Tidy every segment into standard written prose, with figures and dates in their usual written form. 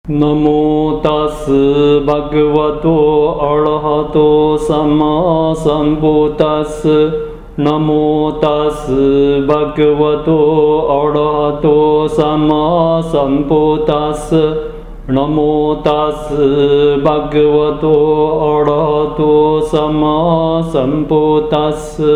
Namo tassa bhagavato arahato sama sambuddhassa. Namo tassa bhagavato arahato sama sambuddhassa. Namo tassa bhagavato arahato sama sambuddhassa。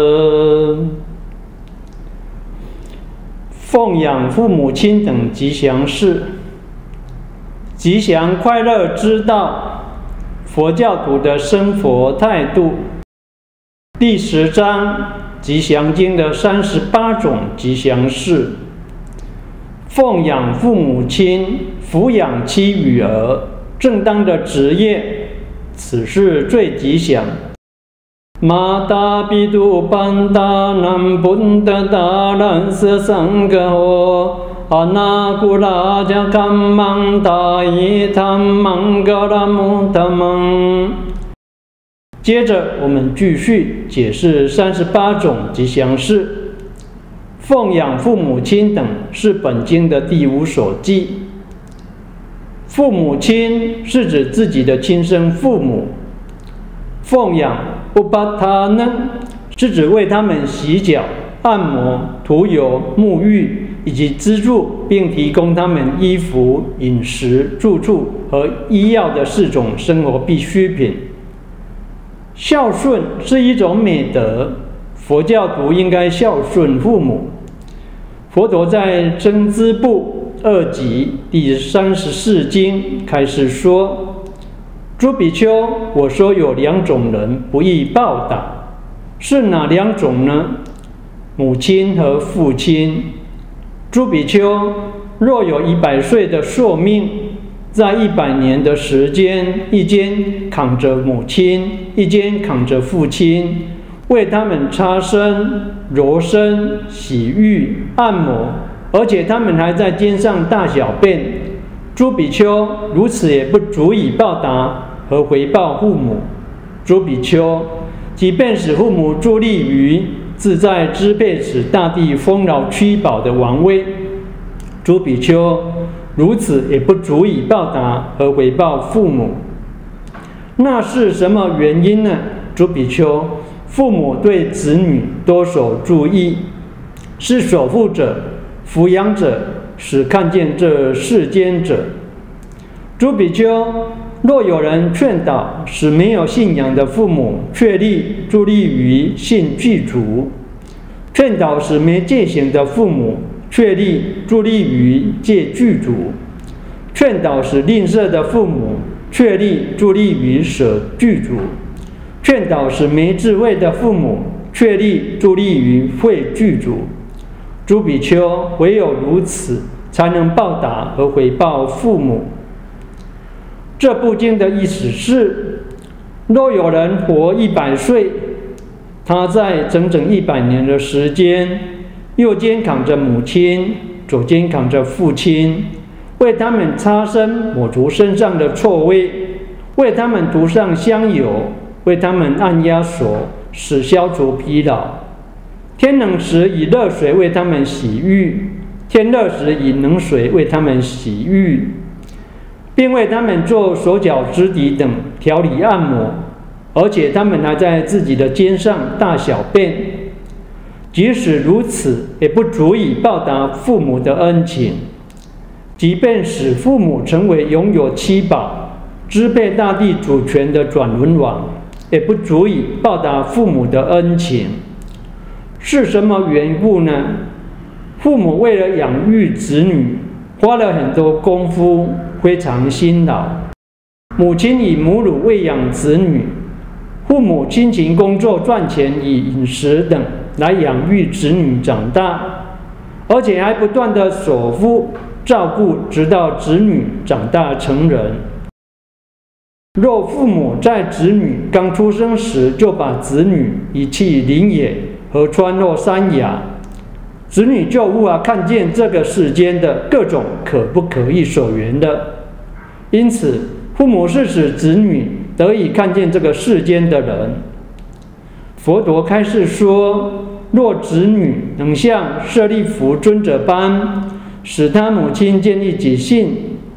奉养父母亲等吉祥事。吉祥快乐之道，佛教徒的生活态度。第10章《吉祥经》的38种吉祥事。奉养父母亲，抚养妻与儿，正当的职业，此事最吉祥。马达比杜班达南本达达兰瑟桑格哦。阿那古拉加堪芒达伊tham芒格拉姆达蒙。接着，我们继续解释38种吉祥事。奉养父母亲等是本经的第5所记。父母亲是指自己的亲生父母。奉养乌巴他呢，是指为他们洗脚、按摩、涂油、沐浴，以及资助并提供他们衣服、饮食、住处和医药的4种生活必需品。孝顺是一种美德，佛教徒应该孝顺父母。佛陀在增支部2集第34经开始说：“诸比丘，我说有2种人不易报答，是哪2种呢？母亲和父亲。诸比丘，若有100岁的寿命，在100年的时间，一肩扛着母亲，一肩扛着父亲，为他们擦身、揉身、洗浴、按摩，而且他们还在肩上大小便。诸比丘，如此也不足以报答和回报父母。诸比丘，即便使父母助力于自在支配使大地丰饶屈保的王位，诸比丘，如此也不足以报答和回报父母。那是什么原因呢？诸比丘，父母对子女多所注意，是守护者、抚养者，使看见这世间者。诸比丘，若有人劝导，使没有信仰的父母确立助力于信具足；劝导使没戒行的父母确立助力于戒具足；劝导使吝啬的父母确立助力于舍具足；劝导使没智慧的父母确立助力于慧具足。诸比丘，唯有如此，才能报答和回报父母。这部经的意思是，若有人活100岁，他在整整100年的时间，右肩扛着母亲，左肩扛着父亲，为他们擦身抹除身上的臭味，为他们涂上香油，为他们按压手，使消除疲劳。天冷时以热水为他们洗浴，天热时以冷水为他们洗浴，并为他们做手脚肢体等调理按摩，而且他们还在自己的肩上大小便。即使如此，也不足以报答父母的恩情。即便使父母成为拥有7宝、支配大地主权的转轮王，也不足以报答父母的恩情。是什么缘故呢？父母为了养育子女，花了很多功夫，非常辛劳。母亲以母乳喂养子女，父母辛勤工作赚钱，以饮食等来养育子女长大，而且还不断的守护照顾，直到子女长大成人。若父母在子女刚出生时就把子女遗弃林野、河川或山崖，子女就无法看见这个世间的各种可不可以所缘的。因此，父母是使子女得以看见这个世间的人。佛陀开示说，若子女能像舍利弗尊者般，使他母亲建立己信，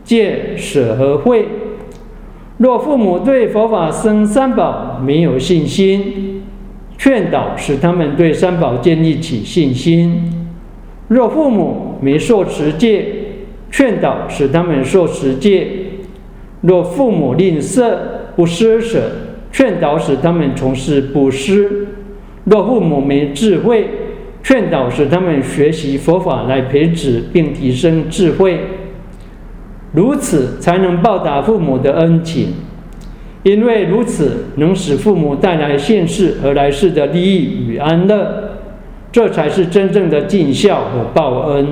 戒、舍和慧。若父母对佛法僧三宝没有信心，劝导使他们对三宝建立起信心；若父母没受持戒，劝导使他们受持戒；若父母吝啬不施舍，劝导使他们从事布施；若父母没智慧，劝导使他们学习佛法来培植并提升智慧。如此才能报答父母的恩情，因为如此能使父母带来现世和来世的利益与安乐，这才是真正的尽孝和报恩。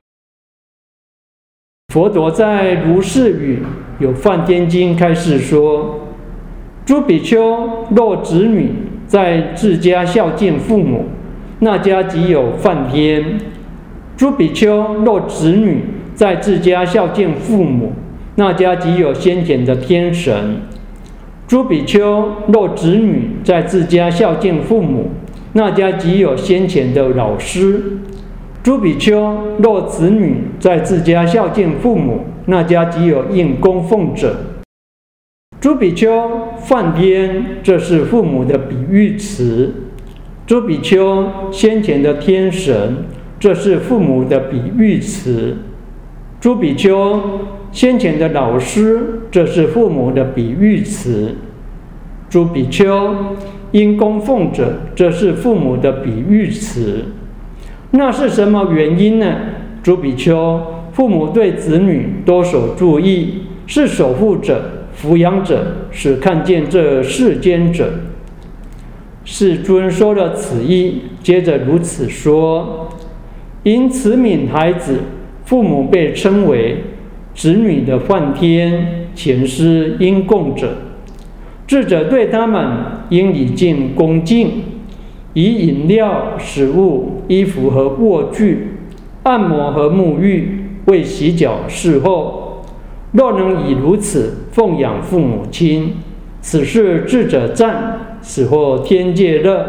佛陀在如是语有梵天经开示说：诸比丘若子女在自家孝敬父母，那家即有梵天；诸比丘若子女在自家孝敬父母，那家即有先前的天神；诸比丘若子女在自家孝敬父母，那家即有先前的老师；诸比丘若子女在自家孝敬父母，那家即有应供奉者。诸比丘、梵天，这是父母的比喻词；诸比丘先前的天神，这是父母的比喻词；诸比丘先前的老师，这是父母的比喻词；诸比丘应供奉者，这是父母的比喻词。那是什么原因呢？诸比丘，父母对子女多所注意，是守护者、抚养者，是看见这世间者。世尊说了此意，接着如此说：因此悯孩子，父母被称为子女的梵天、前师、应供者。智者对他们应礼敬恭敬，以饮料、食物、衣服和卧具、按摩和沐浴、为洗脚侍候。若能以如此奉养父母亲，此是智者赞，此或天界乐。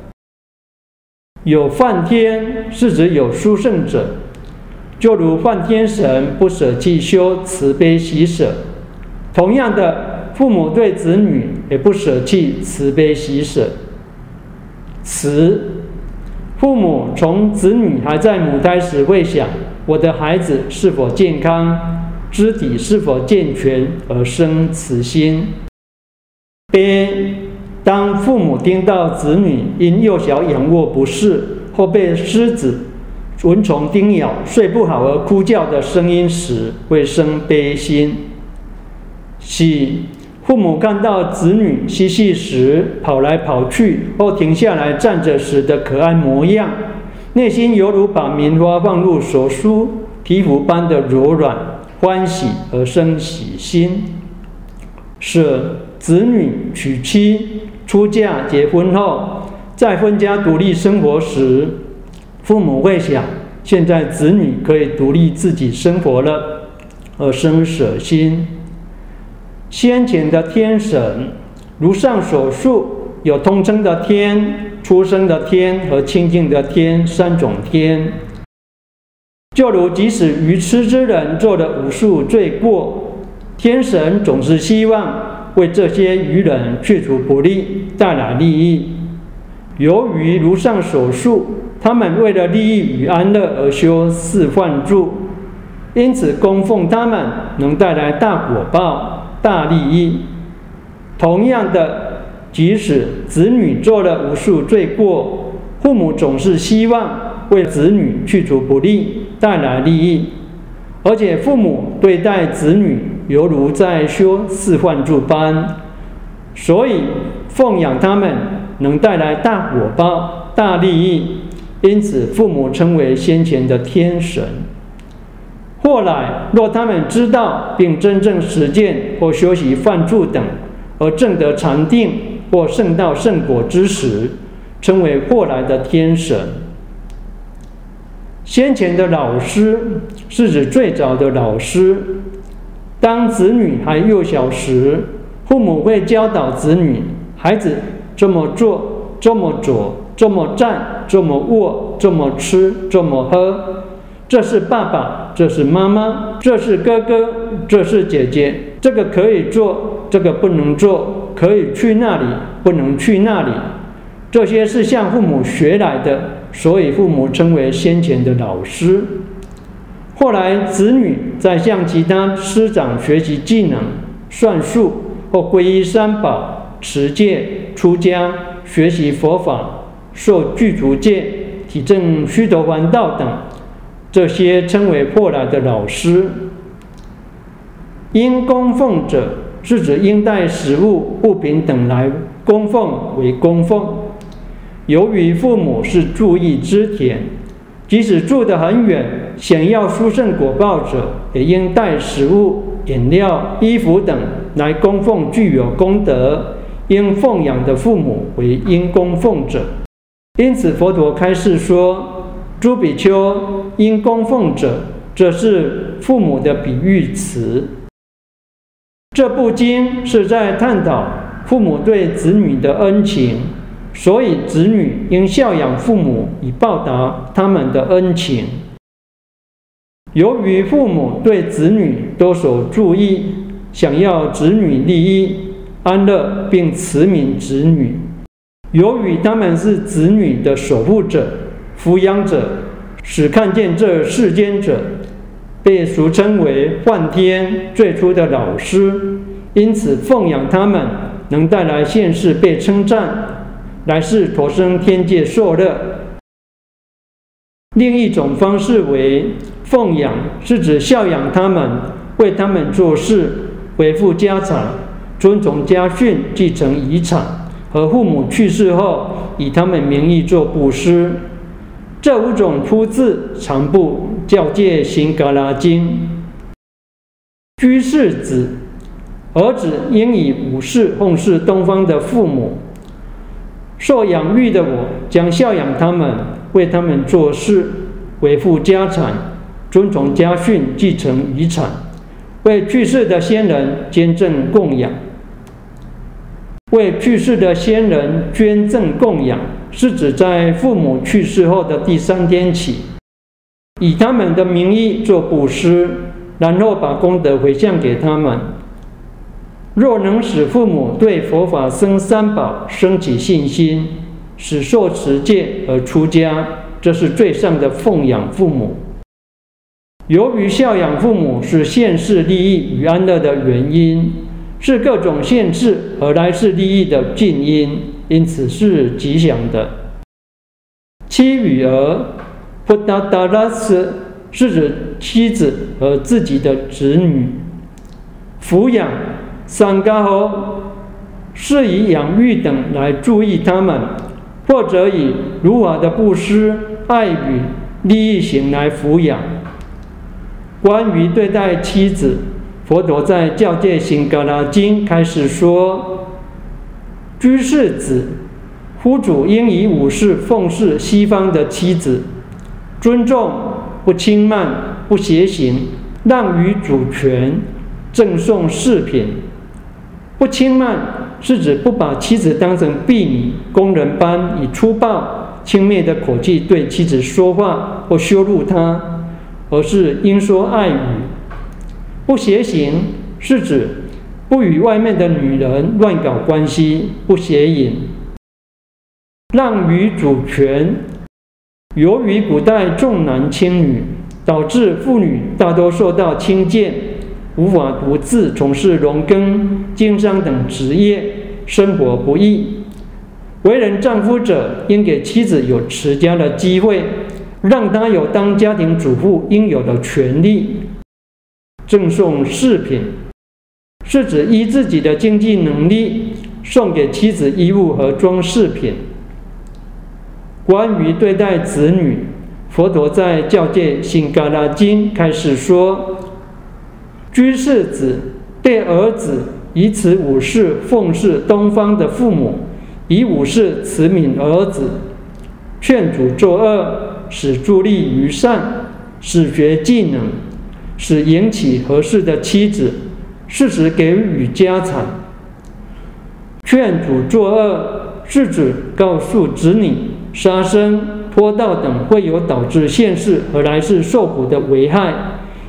有梵天是指有殊胜者，就如梵天神不舍弃修慈悲喜舍，同样的，父母对子女也不舍弃慈悲喜舍。慈，父母从子女还在母胎时会想，我的孩子是否健康，肢体是否健全，而生慈心。悲，当父母听到子女因幼小仰卧不适或被狮子、蚊虫叮咬、睡不好而哭叫的声音时，会生悲心。喜，父母看到子女嬉戏时跑来跑去或停下来站着时的可爱模样，内心犹如把棉花放入手梳皮肤般的柔软，欢喜而生喜心。舍，子女娶妻、出嫁、结婚后，在分家独立生活时，父母会想，现在子女可以独立自己生活了，而生舍心。先前的天神，如上所述，有通称的天、出生的天和清净的天三种天。就如即使愚痴之人做了无数罪过，天神总是希望为这些愚人去除不利，带来利益。由于如上所述，他们为了利益与安乐而修四梵住，因此供奉他们能带来大果报、大利益。同样的，即使子女做了无数罪过，父母总是希望为子女去除不利，带来利益。而且父母对待子女犹如在修四梵住般，所以奉养他们能带来大果报、大利益，因此父母称为先前的天神。后来若他们知道并真正实践或修习梵住等，而证得禅定或圣道圣果之时，称为后来的天神。先前的老师是指最早的老师。当子女还幼小时，父母会教导子女，孩子这么做，这么做，这么站，这么卧，这么吃，这么喝，这是爸爸这是妈妈，这是哥哥，这是姐姐，这个可以做，这个不能做，可以去那里，不能去那里。这些是向父母学来的，所以父母称为先前的老师。后来子女再向其他师长学习技能、算术或皈依三宝、持戒、出家、学习佛法、受具足戒、体证须陀洹道等，这些称为后来的老师。应供奉者，是指应带食物、物品等来供奉为供奉。由于父母是住意之田，即使住得很远，想要殊胜果报者，也应带食物、饮料、衣服等来供奉具有功德、应奉养的父母为应供奉者。因此，佛陀开示说：“诸比丘，应供奉者，这是父母的比喻词。”这部经是在探讨父母对子女的恩情。所以，子女应孝养父母，以报答他们的恩情。由于父母对子女多所注意，想要子女利益、安乐，并慈悯子女。由于他们是子女的守护者、抚养者，使看见这世间者，被俗称为梵天最初的老师，因此奉养他们，能带来现世被称赞。来世投生天界受乐。另一种方式为奉养，是指孝养他们，为他们做事，维护家产，遵从家训，继承遗产，和父母去世后，以他们名义做布施。这五种出自长部教戒行嘎拉经。居士子，儿子应以五事奉事东方的父母。受养育的我，将孝养他们，为他们做事，维护家产，遵从家训，继承遗产，为去世的先人捐赠供养。为去世的先人捐赠供养，是指在父母去世后的第3天起，以他们的名义做布施，然后把功德回向给他们。若能使父母对佛法僧三宝升起信心，使受持戒而出家，这是最上的奉养父母。由于孝养父母是现世利益与安乐的原因，是各种现世和来世利益的近因，因此是吉祥的。妻与儿 Puttadarasa 是指妻子和自己的子女。抚养 Sanghaho 是以养育等来注意他们，或者以如法的布施、爱语、利益行来抚养。关于对待妻子，佛陀在教戒行嘎拉经开始说：居士子，夫主应以五事奉事西方的妻子，尊重，不轻慢，不邪行，让予主权，赠送饰品。不轻慢是指不把妻子当成婢女、工人般以粗暴、轻蔑的口气对妻子说话或羞辱她，而是应说爱语。不邪行是指不与外面的女人乱搞关系，不邪淫。让予主权，由于古代重男轻女，导致妇女大多受到轻贱，无法独自从事农耕、经商等职业，生活不易。为人丈夫者，应给妻子有持家的机会，让她有当家庭主妇应有的权利。赠送饰品，是指依自己的经济能力送给妻子衣物和装饰品。关于对待子女，佛陀在教戒行嘎拉经开始说：居士子对儿子以此五事奉事东方的父母，以五事慈悯儿子，劝阻作恶，使助力于善，使学技能，使迎娶合适的妻子，适时给予家产。劝阻作恶是指告诉子女杀生、偷盗等会有导致现世和来世受苦的危害，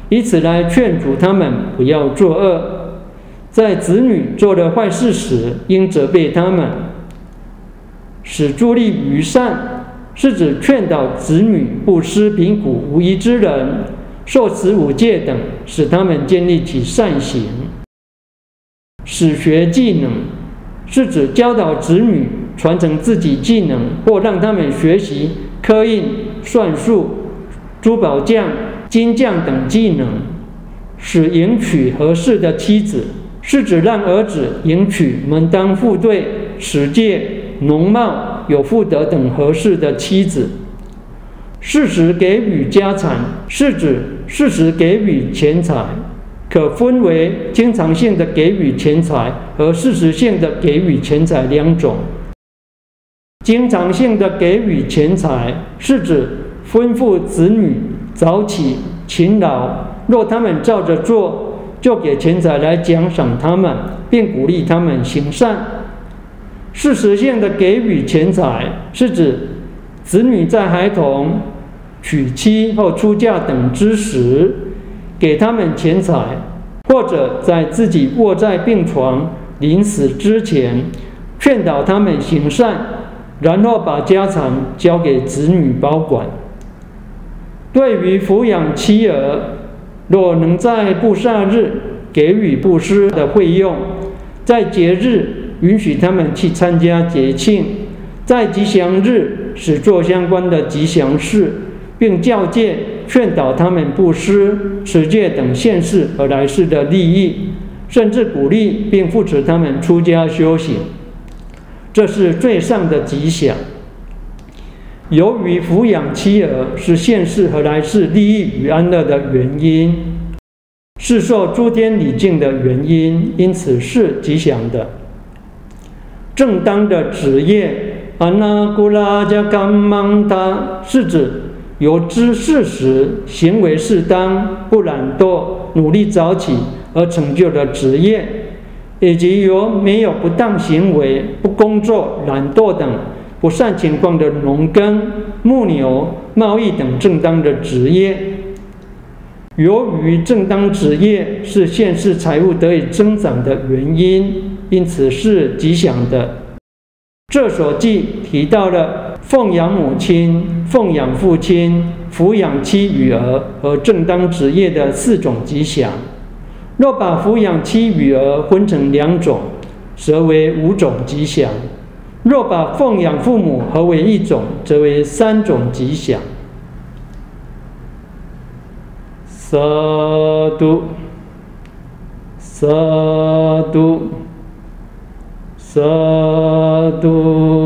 以此来劝阻他们不要作恶。在子女做了坏事时，应责备他们，使助力于善，是指劝导子女布施贫苦无依之人，受持五戒等，使他们建立起善行。使学技能，是指教导子女传承自己技能，或让他们学习刻印、算术、珠宝匠、金匠等技能。使迎娶合适的妻子，是指让儿子迎娶门当户对、持戒、容貌、有妇德等合适的妻子。适时给予家产，是指适时给予钱财，可分为经常性的给予钱财和适时性的给予钱财两种。经常性的给予钱财，是指吩咐子女早起勤劳，若他们照着做，就给钱财来奖赏他们，并鼓励他们行善。适时性的给予钱财，是指子女在孩童娶妻或出嫁等之时，给他们钱财，或者在自己卧在病床临死之前，劝导他们行善，然后把家产交给子女保管。对于抚养妻儿，若能在布萨日给予布施的费用，在节日允许他们去参加节庆，在吉祥日使做相关的吉祥事，并教诫劝导他们布施、持戒等现世和来世的利益，甚至鼓励并扶持他们出家修行，这是最上的吉祥。由于抚养妻儿是现世和来世利益与安乐的原因，是受诸天礼敬的原因，因此是吉祥的。正当的职业，阿那古拉加甘芒他，是指有知事实、行为适当、不懒惰、努力早起而成就的职业，以及有没有不当行为、不工作、懒惰等不善情况的农耕、牧牛、贸易等正当的职业。由于正当职业是现世财物得以增长的原因，因此是吉祥的。这所记提到了奉养母亲、奉养父亲、抚养妻与儿和正当职业的4种吉祥。若把抚养妻与儿分成2种，则为5种吉祥；若把奉养父母合为1种，则为3种吉祥。萨埵，萨埵，萨埵。